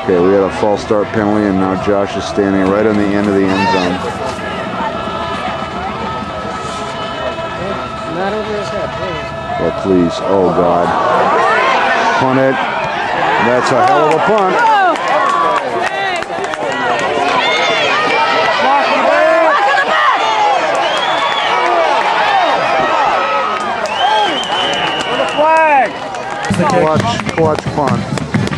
Okay, we had a false start penalty, and now Josh is standing right on the end of the end zone. Not over his head, please. Yeah, please. Oh, God. Punt it. That's a hell of a punt. Clutch punt.